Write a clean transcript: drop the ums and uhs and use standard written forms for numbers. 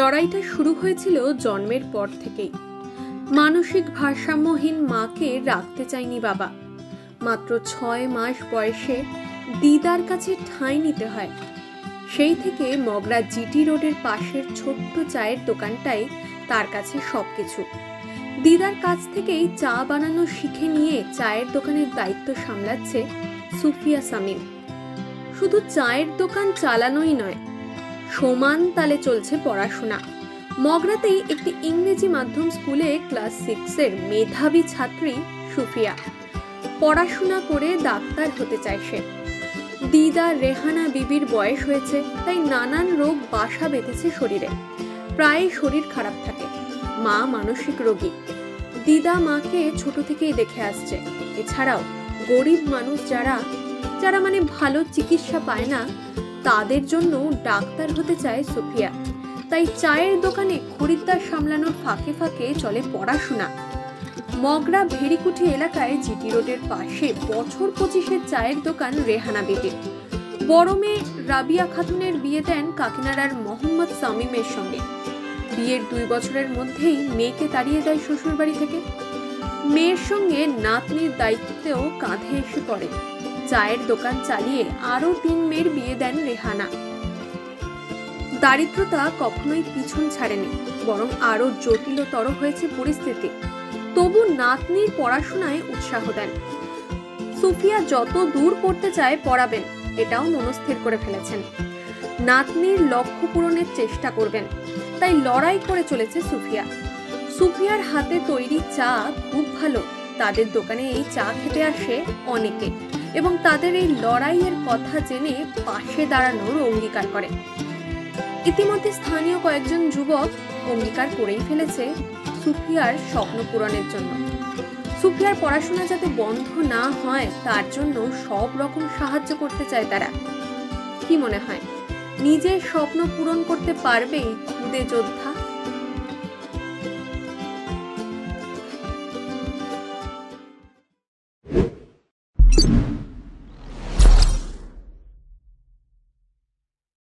লড়াইটা শুরু হয়েছিল জন্মের পর থেকেই। মানসিক ভারসাম্যহীন মাকে রাখতে চায়নি বাবা। মাত্র 6 মাস বয়সে দিদার কাছে ঠাঁই নিতে হয়। সেই থেকে মগরা জিটি রোডের পাশের ছোট্ট চায়ের দোকানটাই তার কাছে সবকিছু। দিদার কাছ থেকেই চা বানানো শিখে নিয়ে চায়ের দোকানের দায়িত্ব সামলাচ্ছে সুফিয়া সামিম। শুধু চায়ের দোকান চালানোই নয়, সমান তালে চলছে পড়াশোনা। মগরাতেই একটি ইংরেজি মাধ্যম স্কুলে ক্লাস 6-এর মেধাবী ছাত্রী সুফিয়া। পড়াশোনা করে ডাক্তার হতে চায় সে। দিদা রেহানা বিবির বয়স হয়েছে, তাই নানান রোগ বাসা বেঁধেছে শরীরে। প্রায় শরীর খারাপ থাকে। মা মানসিক রোগী। দিদা মাকে ছোট থেকেই দেখে আসছে। এছাড়াও গরিব মানুষ যারা মানে ভালো চিকিৎসা পায় না, তাদের জন্য ডাক্তার হতে চায় সুফিয়া। তাই চায়ের দোকানে খরিদ্দার সামলানোর ফাঁকে ফাঁকে চলে পড়াশোনা। মগরা ভেরিকুঠি এলাকায় জিটি রোডের পাশে বছর 25-এর চায়ের দোকান রেহানা বিবির। বড় মেয়ে রাবিয়া খাতুনের বিয়ে দেন কাকিনাড়ার মোহাম্মদ সামিমের সঙ্গে। বিয়ের 2 বছরের মধ্যেই মেয়েকে তাড়িয়ে দেয় শ্বশুর বাড়ি থেকে। মেয়ের সঙ্গে নাতনির দায়িত্বেও কাঁধে এসে পড়ে। চায়ের দোকান চালিয়ে আরো 3 মেয়ের বিয়ে দেন রেহানা। দারিদ্রতা কখনোই পিছন ছাড়েনি, বরং আরো জটিলতর হয়েছে পরিস্থিতি। তবু নাতনির পড়াশোনায় উৎসাহ দেন। সুফিয়া যত দূর পড়তে চায় পড়াবেন, এটাও মনস্থির করে ফেলেছেন। নাতনির লক্ষ্য পূরণের চেষ্টা করবেন, তাই লড়াই করে চলেছে সুফিয়া। সুফিয়ার হাতে তৈরি চা খুব ভালো। তাদের দোকানে এই চা খেতে আসে অনেকে, এবং তাদের এই লড়াইয়ের কথা জেনে পাশে দাঁড়ানোর অঙ্গীকার করে। ইতিমধ্যে স্থানীয় কয়েকজন যুবক অঙ্গীকার করেই ফেলেছে সুফিয়ার স্বপ্ন পূরণের জন্য। সুফিয়ার পড়াশোনা যাতে বন্ধ না হয়, তার জন্য সব রকম সাহায্য করতে চায় তারা। কি মনে হয়, নিজের স্বপ্ন পূরণ করতে পারবে এই খুদে যোদ্ধা?